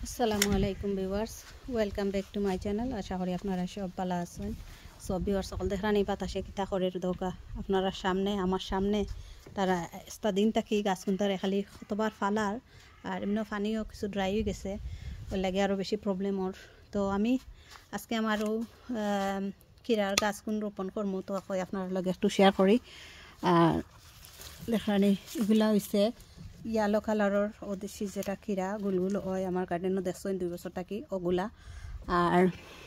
আসসালামু আলাইকুম viewers, welcome back to my channel. আশা করি আপনারা সব ভালো আছেন। সব ভিউয়ার্স সকল দেখরানি বাতাসে কিতা করে দৌকা আপনারা সামনে আমার সামনে তারা দিন থাকি গাছ কুন্তারে খালি কতবার ফালার আর এমনি পানিও কিছু ড্রাই হয়ে গেছে, ওই লাগে আরও বেশি প্রবলেমর। তো আমি আজকে আমারও কিরার গাছ কুন রোপণ করবো, তো আপনার লগে একটু শেয়ার করি। আর দেখরানি এগুলা হয়েছে ইয়েলো কালারের ওদেশি যেটা কিরা গুলগুল হয় আমার গার্ডেনও দেখছেন 2 বছর থাকি ওগুলা। আর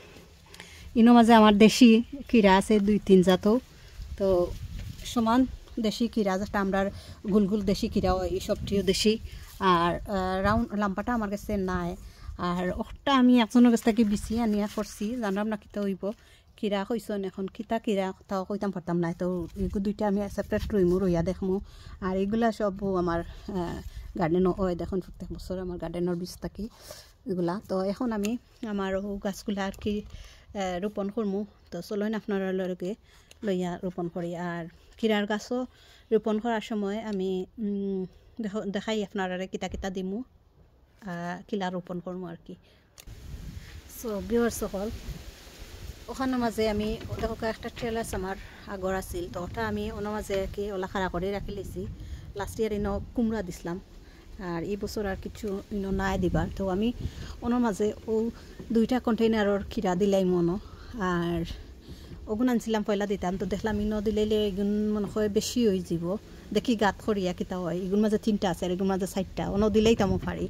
ইনো মাঝে আমার দেশি কিরা আছে 2-3 জাতও, তো সমান দেশি কিরা যেটা আমরা গুলগুল দেশি কিরা হয় এই সবটিও দেশি। আর রাউন্ড লাম্পাটা আমার কাছে নাই, আর ওটা আমি একজনের কাছ থেকে বিছি আনিয়া করছি, জানাম না কিতা হইব কিরা কইসন এখন কিতা কিরা তাও কইতাম পারতাম না। তো এগুলো দুইটা আমি সেপারেট রইমু রইয়া দেখমু। আর এগুলা সব আমার গার্ডেনও হয়, দেখুন প্রত্যেক বছর আমার গার্ডেনের বীজ থাকি এগুলা। তো এখন আমি আমার গাছগুলা আর কি রোপণ করমু, তো চলেন আপনারা লগে লইয়া রোপণ করি। আর কিরার গাছও রোপণ করার সময় আমি দেখাই আপনারা কিতা কিতা দিমু কিলা রোপণ করমু আর কি। সো ভিউয়ার্স সকল, ওখানে মাঝে আমি দেখো একটা ট্রেলার্স আমার আগর আছিল, তো ওটা আমি ওনার মাঝে আর কি ওলা খাড়া করে রাখি লেছি। লাস্ট ইয়ার ইনো কুমড়া দিছিলাম, আর এই বছর আর কিছু ইনো নাই দিবার। তো আমি ওনার মাঝে ও 2টা কন্টেইনারের কিরা দিলাই মনো, আর ওগুন আনছিলাম পয়লা দিতাম। তো দেখলাম ইনো দিলে এগুন মনে হয় বেশি হয়ে যাব, দেখি গাত খরিয়া কিতা হয়। এগুন মাঝে 3টা আছে আর এগুন মাঝে 4টা, অন্য দিলেই তামো পারি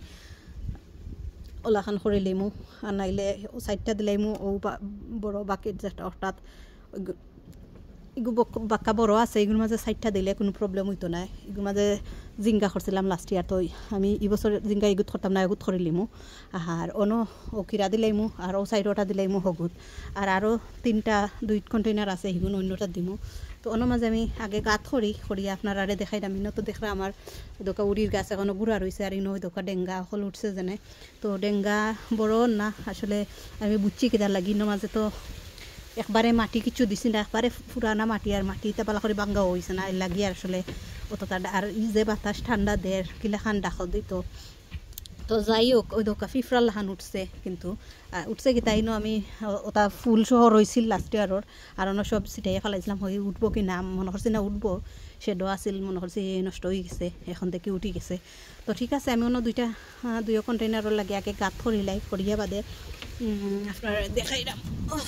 ওলাখান করে লিমু, আর নাইলে 4টা দিলাইমু ও বড় বাকেট যেটা অর্থাৎ এগুলো বাক্কা বড় আছে, এগুলোর মাঝে 4টা দিলে কোনো প্রবলেম হইতো না। এগুলোর মাঝে জিঙ্গা করছিলাম লাস্ট ইয়ার, তো আমি এই বছর জিঙ্গা এগুত করতাম না, এগুত করে লিমু। আর অন্য ও কিরা দিলাইমু আর ও 4টা দিলাইমু হগুত, আর আরও 3টা 2 কন্টেইনার আছে সেগুলো অন্যটা দিমু। তো অন্য মাঝে আমি আগে গাত করিয়া আপনার আরে দেখাইলাম। ইনো তো দেখলাম আমার দোকা উড়ির গাছ এখনও গুড়া রয়েছে, আর ইনো দোকা ডেঙ্গা হল উঠছে যেনে। তো ডেঙ্গা বড় না আসলে আমি বুঝছি কিতা লাগি। ইনো মাঝে তো একবারে মাটি কিছু দিছি না, একবারে পুরানা মাটি, আর মাটি তেপালা করে বাঙ্গাও হয়েছে না, লাগি আর আসলে অতটা। আর যে বাতাস ঠান্ডা দের কিলাখান ডাকো দিত। তো যাই হোক ওই দোকা ফিফরাল লাহান উঠছে, কিন্তু উঠছে কি তাই আমি ওটা ফুল সহ রয়েছিল লাস্ট ইয়ারর, আর অন্য সব ছিটাইয়া ফেলাইছিলাম হয়ে উঠবো কি না, মনে করছি না উঠবো, সেডো আছিল মনে করছি নষ্ট হয়ে গেছে, এখন থেকে উঠি গেছে। তো ঠিক আছে, আমি অন্য 2 কন্টেইনারের লাগে আগে গাত করিলাই, করিয়া বাদে আপনারা দেখাইলাম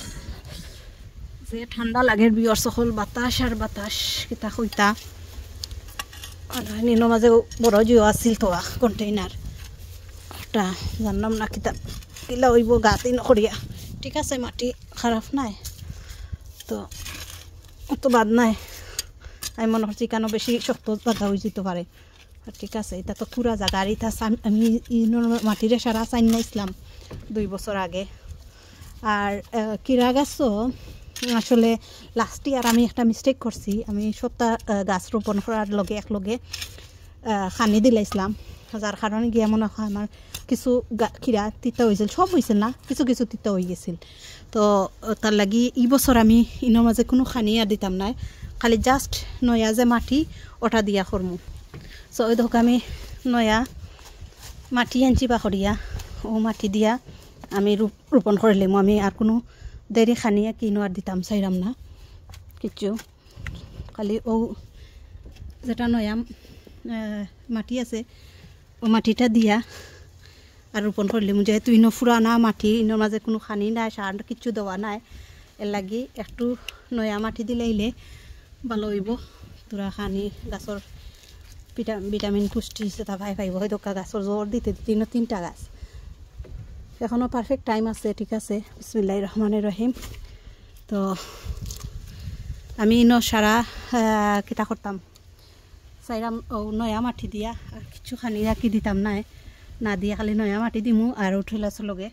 যে ঠান্ডা লাগে বিয়র সকল বাতাস আর বাতাস কিতা কইতা। আর নিনো মাঝে বড় জিও আছিল তো কন্টেইনার ওটা জানলাম না কিতা কিলা হইব গাতি নকরিয়া। ঠিক আছে, মাটি খারাপ নাই তো অত বাদ নাই, আমি মনে করছি কেন বেশি শক্ত জায়গা হয়ে যেতে পারে। আর ঠিক আছে, এটা তো পুরা জায়গা। আর এটা আমি মাটিরে সারা চাইন নাইছিলাম 2 বছর আগে। আর কিরা গাছও আসলে লাস্ট ইয়ার আমি একটা মিস্টেক করছি, আমি 7টা গাছ রোপণ করার লগে একলগে খানি দিলাইছিলাম, যার কারণে গিয়ে মনে হয় আমার কিছু খিরা তিতা হয়েছিল, সব হয়েছিল না, কিছু কিছু তিতা হয়ে গেছিল। তো তার লাগি এই বছর আমি ইনোর মাঝে কোনো খানি আর দিতাম নাই, খালি জাস্ট নয়া যে মাটি ওটা দিয়া করমু। সো ওই ধোক আমি নয়া মাটি আনছি বাখরিয়া, ও মাটি দিয়া আমি রোপণ করিলাম। আমি আর কোনো দেরি খানিয়া কিনো আর দিতাম চাইলাম না কিছু, খালি ও যেটা নয়া মাটি আছে ও মাটিটা দিয়া আর রোপণ করলাম। যেহেতু ইনো ফুরানা মাটি, ইনোর মাঝে কোনো খানি নাই, সার কিছু দেওয়া নাই, এর লাগি একটু নয়া মাটি দিলাইলে ভালো হইব। তোরা খানি গাছর ভিটামিন পুষ্টি সেটা ভাই পাইব। হয়তো গাছর জোর দিতে দিতে 3টা গাছ, এখনও পারফেক্ট টাইম আছে। ঠিক আছে, বিসমিল্লাহির রহমানির রহিম। তো আমি ইনো সারা কিতা করতাম চাইরাম ও নয়া মাটি দিয়া, আর কিছু খানি রাখি দিতাম না দিয়া খালি নয়া মাটি দিমু আর উঠলাছ লগে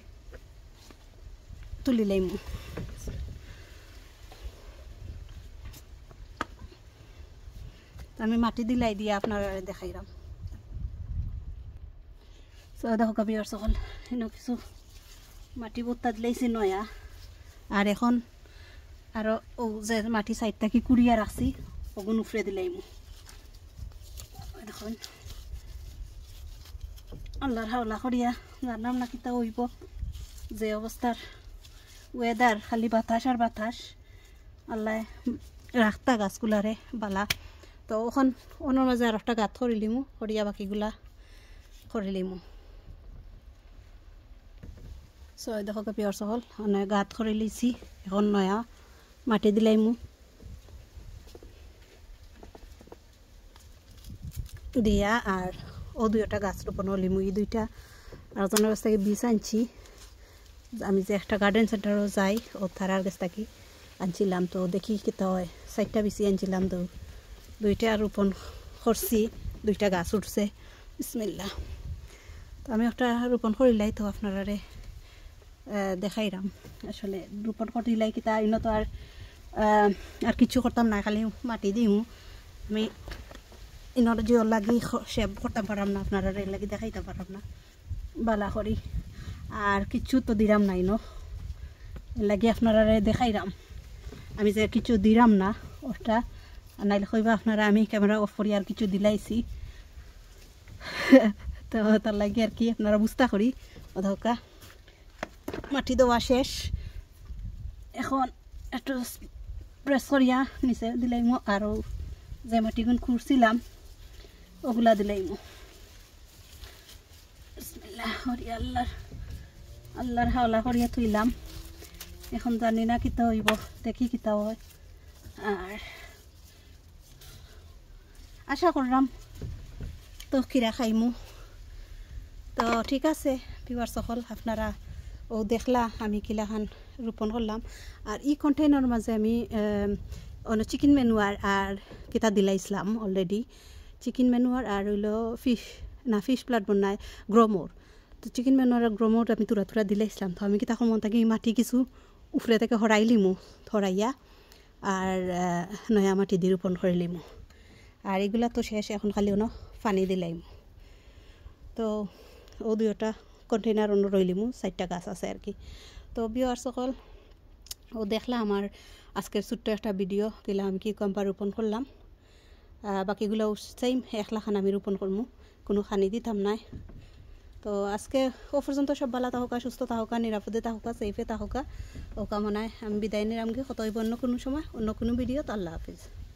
তুলি লাইমু। আমি মাটি দিলাই দিয়া আপনারা দেখাইলাম। দেখো কবি আর সকল এনে কিছু মাটি বোত্তা দিলাইছি নয়া, আর এখন আরো ও যে মাটি সাইডটা কি কুড়িয়া রাখছি ওগুন উফরে দিলাইমু। দেখুন আল্লাহর হাওলা করিয়া জানাম না কিতা হইব যে অবস্থার ওয়েদার খালি বাতাস আর বাতাস আল্লাহ রাখতা গাছগুলারে বালা তো ওখান অন্য মাঝে আর একটা গাত করিলিমু করিয়া বাকিগুলা করিলিমু সয় দেখো পিওর সকল মানে গাত করে লিছি এখন নয়া মাটি দিলাইমু দিয়া আর ও দুইটা গাছ রোপণ হলিমু এই দুইটা আর জনের কাছ থেকে বীজ আনছি আমি যে একটা গার্ডেন সেন্টারও যাই ও তারার কাছ থেকে আনছিলাম তো দেখি কিতা হয় 4টা বীজ আনছিলাম তো দুইটা রোপণ করছি দুইটা গাছ উঠছে বিসমিল্লাহ তো আমি একটা রোপণ করিলাই তো আপনারারে দেখাইরাম আসলে রোপণ করিলাই কিতা ইনো তো আর কিছু করতাম না খালি মাটি দিম আমি ইনর জিও লাগি সেভ করতে পারাম না আপনারা লাগি দেখাইতে পারাম না বালা করি আর কিছু তো দিরাম নাই নো লাগি আপনারা দেখাইরাম আমি যে কিছু দিরাম না ওটা নাইলে কইবা আপনারা আমি ক্যামেরা অফ করি আর কিছু দিলাইছি তো তার লাগি আর কি আপনারা বুঝতা করি অধকা মাটি দেওয়া শেষ এখন একটু প্রেস করিয়া নিচে দিলাইমো আরও যে মাটিগুন খুঁড়ছিলাম ওগুলা দিলাইমো বিসমিল্লাহ করিয়া আল্লাহর হাওলা করিয়া থইলাম এখন জানি না কিতা হইব দেখি কিতা হয় আর আশা করলাম তো কিরা খাইমু তো ঠিক আছে ভিউয়ার সকল আপনারা ও দেখলা আমি কিলাখান রোপণ করলাম আর ই কন্টেইনার মাঝে আমি অন্য চিকেন ম্যানুয়ার আর কিতা দিলাইছিলাম অলরেডি চিকেন ম্যানুয়ার আর হইলো ফিশ প্লাট বনায় গ্রোমোর তো চিকেন ম্যানুয়ার আর গ্রোমোর আমি তুরা দিলাইছিলাম তো আমি কি তখন মন থেকে মাটি কিছু উফরে থেকে হরাইলিমু হরাইয়া আর নয়া মাটি দিয়ে রোপণ করিলিমু আর এগুলা তো শেষ এখন খালি অন্য পানি দিলাইমু তো ও দুইটা কন্টেইনার অন্য রইলিমু 4টা গাছ আছে আর কি তো ভিউয়ার সকল ও দেখলা আমার আজকের ছোট্ট একটা ভিডিও কিলা আমি কি কম্পা রোপণ করলাম বাকিগুলো সেম 1 লাখ আমি রোপণ করবো কোনো খানি দিতাম নাই তো আজকে ও পর্যন্ত সব ভালো থাকা সুস্থ থাকা নিরাপদে থাকা সেফে থাকা ও কামনায় আমি বিদায় নিলাম কত অন্য কোনো সময় অন্য কোনো ভিডিও তো আল্লাহ হাফিজ।